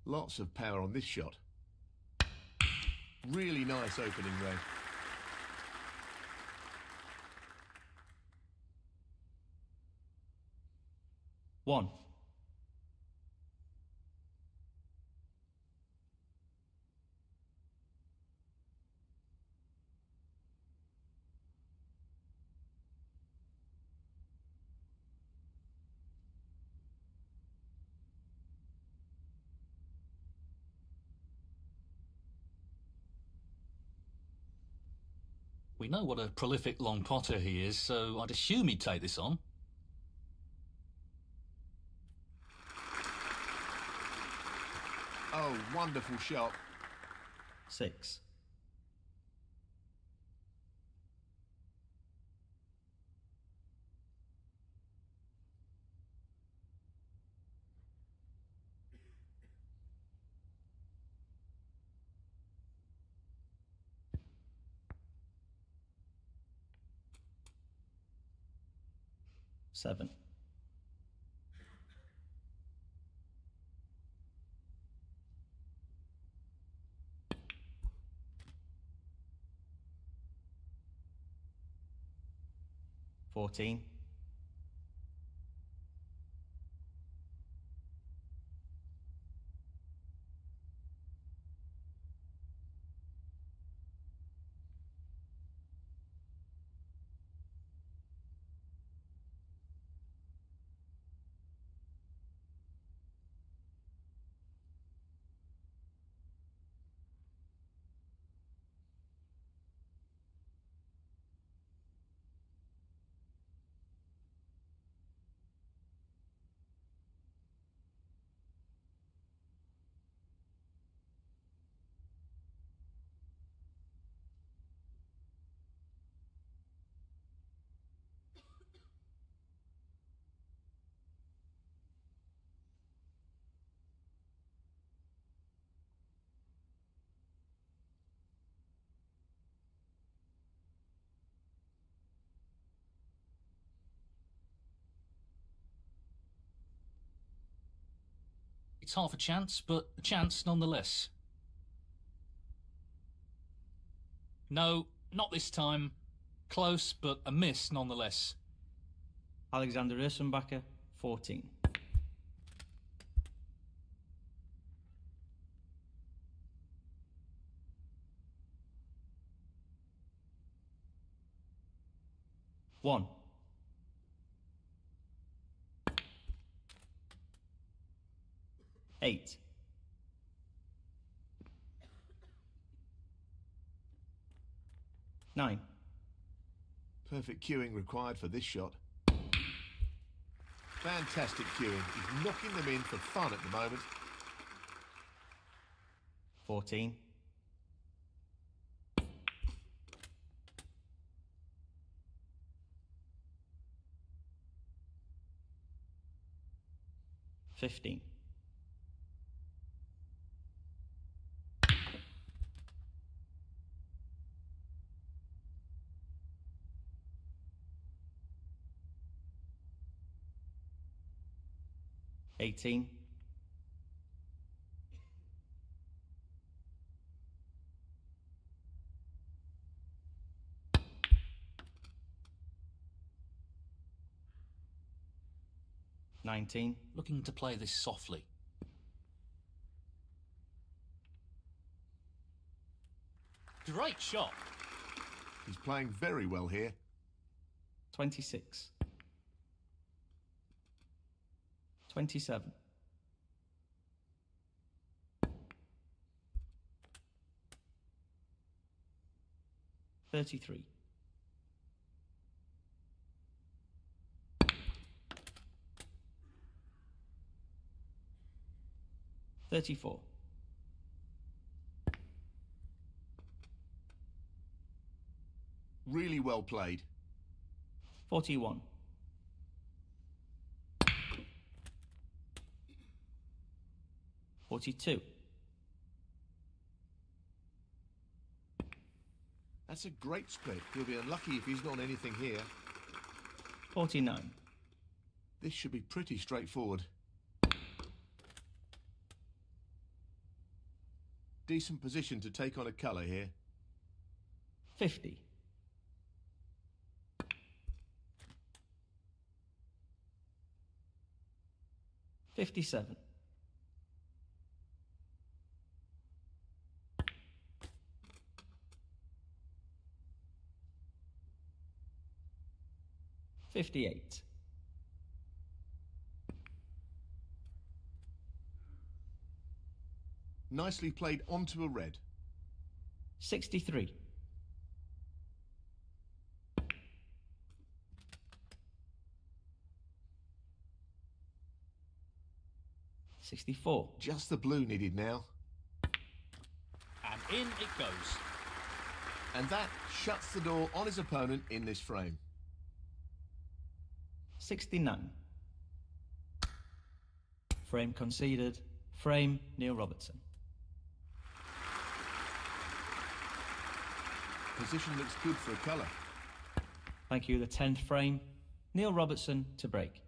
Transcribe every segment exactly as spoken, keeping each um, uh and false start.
Lots of power on this shot. Really nice opening, Ray. One. We know what a prolific long potter he is, so I'd assume he'd take this on. Oh, wonderful shot. Six. Seven. Fourteen. It's half a chance, but a chance nonetheless. No, not this time. Close, but a miss nonetheless. Alexander Ursenbacher, fourteen. One. Eight. Nine. Perfect cueing required for this shot. Fantastic cueing. He's knocking them in for fun at the moment. Fourteen. Fifteen. Eighteen. Nineteen. Looking to play this softly. Great shot. He's playing very well here. Twenty-six. Twenty-seven. Thirty-three. Thirty-four. Really well played. Forty-one. Forty-two. That's a great split. He'll be unlucky if he's not on anything here. Forty-nine. This should be pretty straightforward. Decent position to take on a colour here. fifty. fifty-seven. fifty-eight. Nicely played onto a red. sixty-three. sixty-four. Just the blue needed now. And in it goes. And that shuts the door on his opponent in this frame. sixty-nine. Frame conceded. Frame, Neil Robertson. Position looks good for a colour. Thank you. The tenth frame, Neil Robertson to break.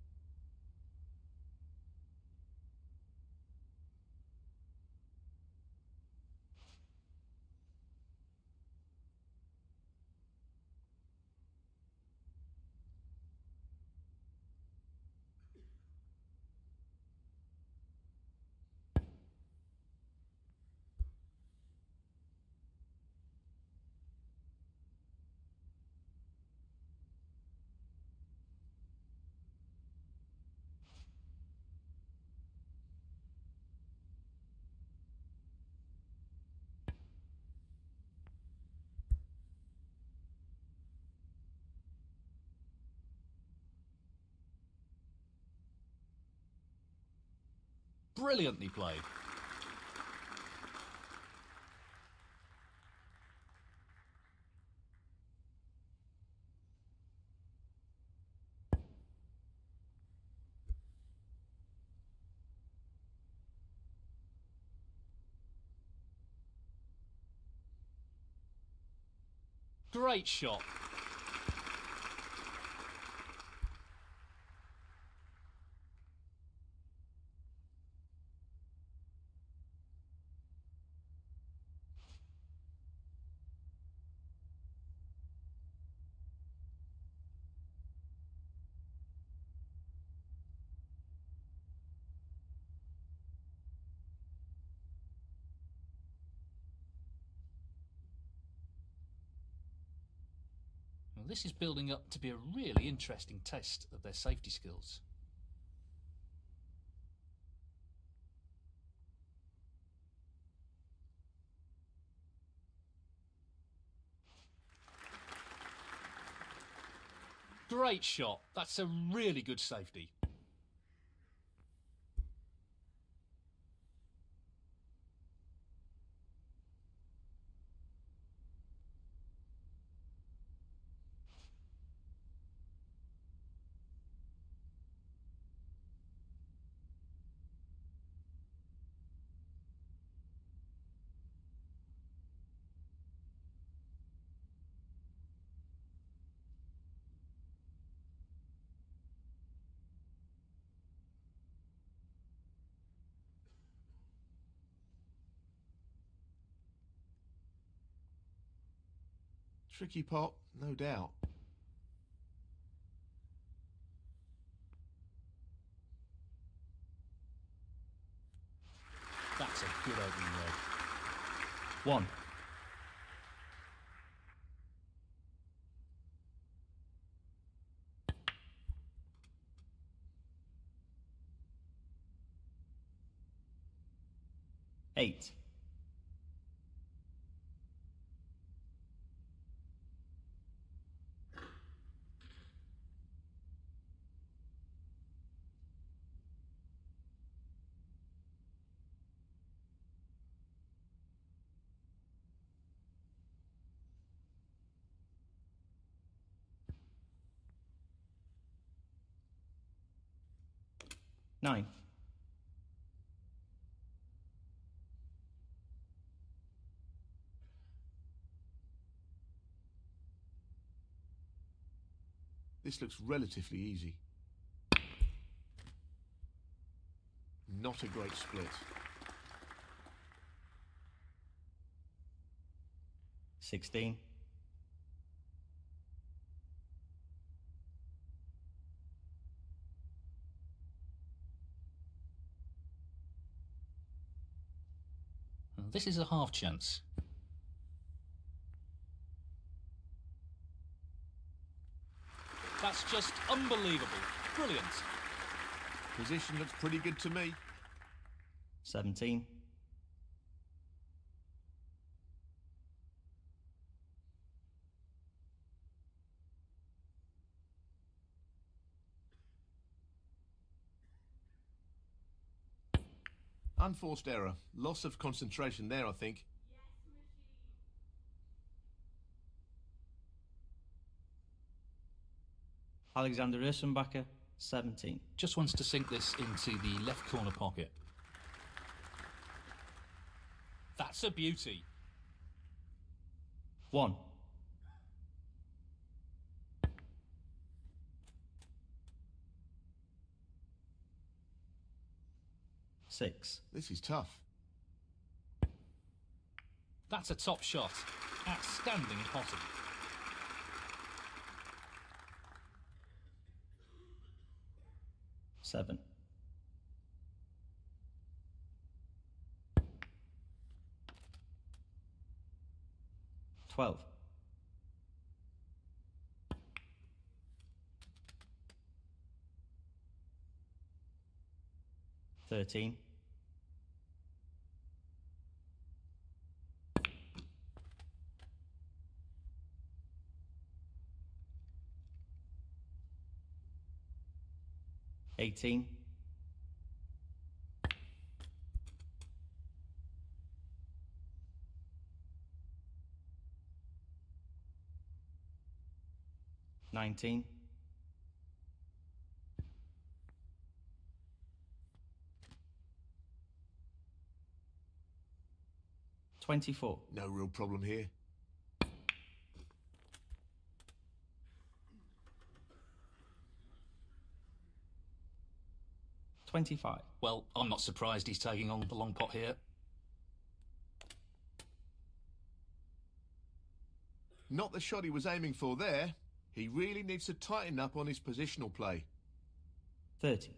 Brilliantly played. Great shot. Well, this is building up to be a really interesting test of their safety skills. Great shot. That's a really good safety. Tricky pot, no doubt. That's a good opening leg. One. Eight. Nine. This looks relatively easy. Not a great split. sixteen. This is a half chance. That's just unbelievable. Brilliant. Position looks pretty good to me. seventeen. Unforced error. Loss of concentration there, I think. Alexander Ursenbacher, seventeen. Just wants to sink this into the left corner pocket. That's a beauty. one. six. This is tough. That's a top shot. Outstanding potting. seven. twelve. thirteen. eighteen. nineteen. twenty-four. No real problem here. twenty-five. Well, I'm not surprised he's taking on the long pot here. Not the shot he was aiming for there. He really needs to tighten up on his positional play. thirty.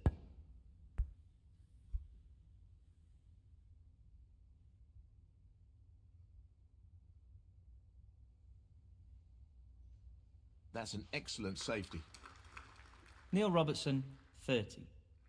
That's an excellent safety. Neil Robertson, thirty.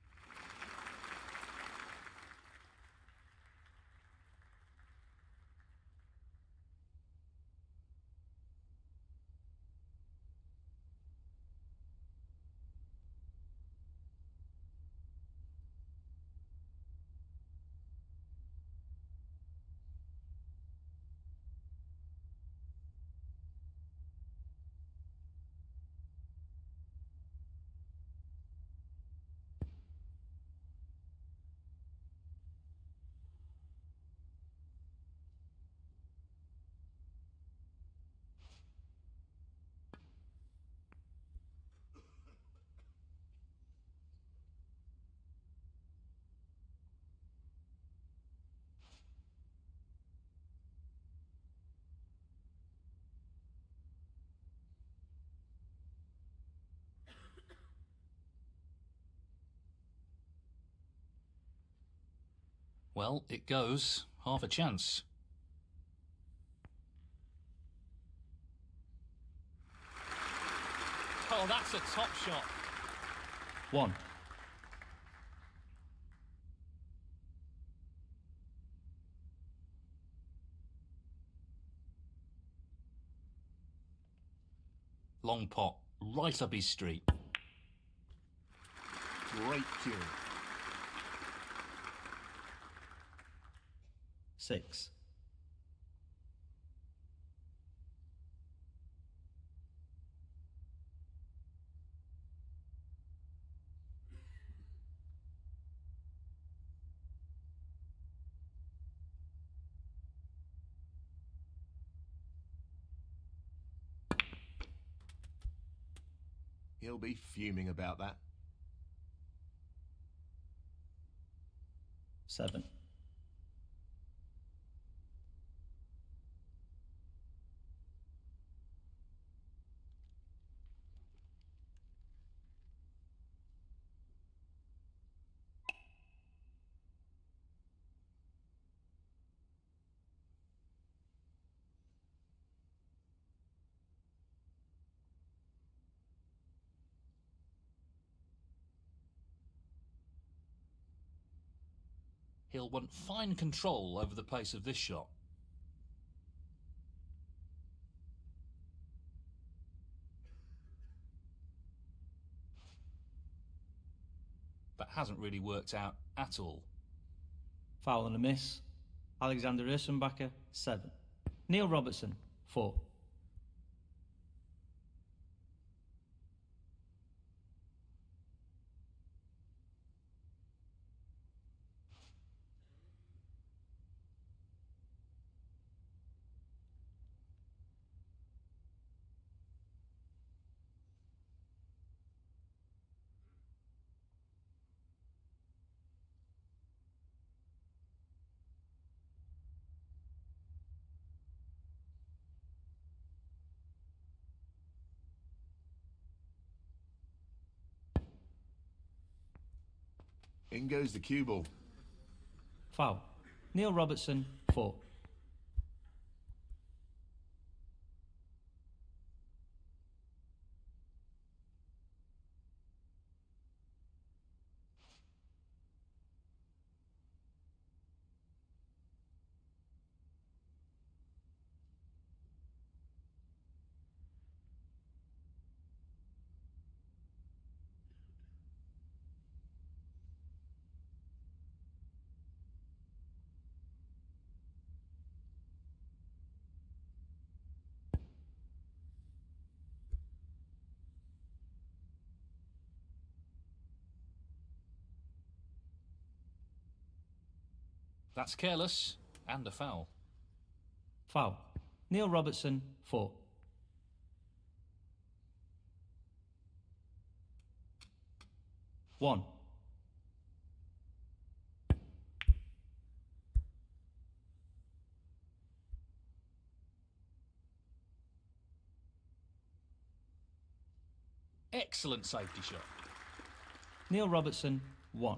Well, it goes. Half a chance. Oh, that's a top shot. one. Long pot, right up his street. Great cue. six. He'll be fuming about that. seven. He'll want fine control over the pace of this shot. That hasn't really worked out at all. Foul and a miss. Alexander Ursenbacher, seven. Neil Robertson, four. In goes the cue ball. Foul. Neil Robertson, four. That's careless and a foul. Foul. Neil Robertson, four. One. Excellent safety shot. Neil Robertson, one.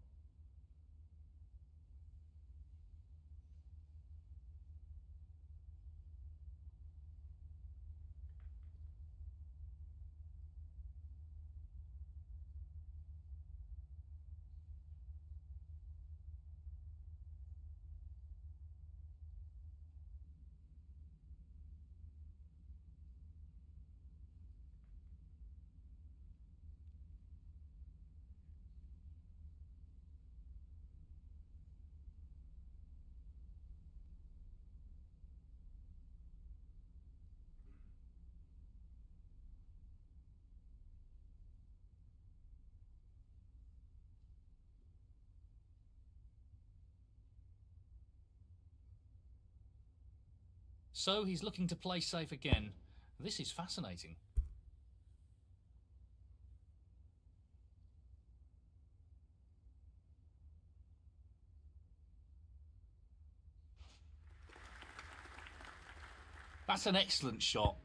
So he's looking to play safe again. This is fascinating. That's an excellent shot.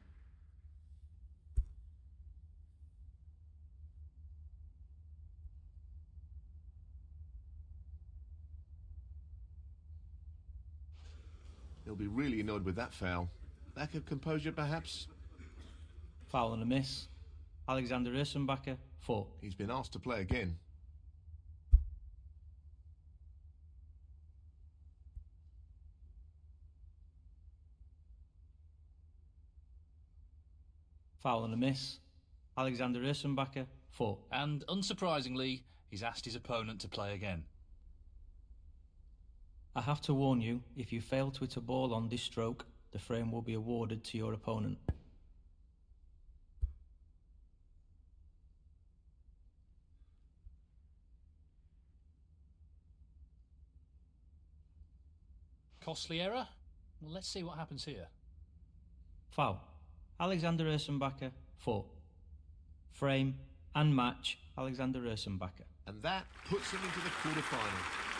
He'll be really annoyed with that foul. Lack of composure, perhaps? Foul and a miss. Alexander Ursenbacher, four. He's been asked to play again. Foul and a miss. Alexander Ursenbacher, four. And unsurprisingly, he's asked his opponent to play again. I have to warn you, if you fail to hit a ball on this stroke, the frame will be awarded to your opponent. Costly error? Well, let's see what happens here. Foul. Alexander Ursenbacher, four. Frame and match, Alexander Ursenbacher. And that puts him into the quarter-final.